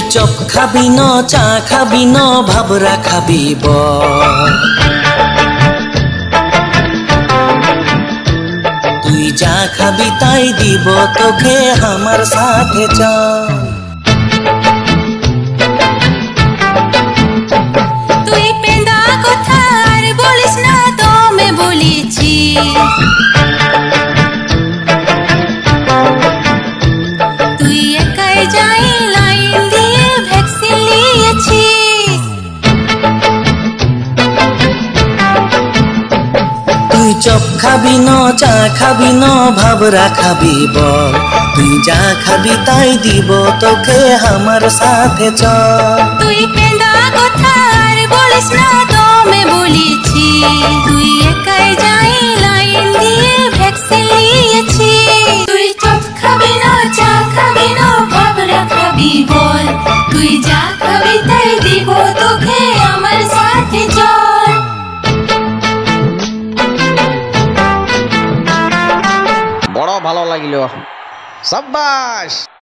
Chop খাবি ন চা খাবি ন ভাবরা খাবি তুই যা খাবি তাই দিব তোকে আমার সাথে চল। তুই পেন্দা কথা আর বলিস না তোমে বলেছি, তুই একাই যাই লাইন দিয়ে ভ্যাকসিন নিয়েছি। তুই চপ খাবি ন চা খাবি ন ভাবরা খাবি বল, তুই যা খাবি তাই দিব তোকে আমার সাথে চল। তুই পেন্দা কথা আর বলিস না তোমে বলেছি, তুই একাই যাই লাইন দিয়ে ভ্যাকসিন নিয়েছি। তুই চপ খাবি না চা খাবি না ভাবরা খাবি বল, তুই যা খাবি তাই দিব তোকে আমার সাথে চল। বড় ভালো লাগিল, সাব্বাস।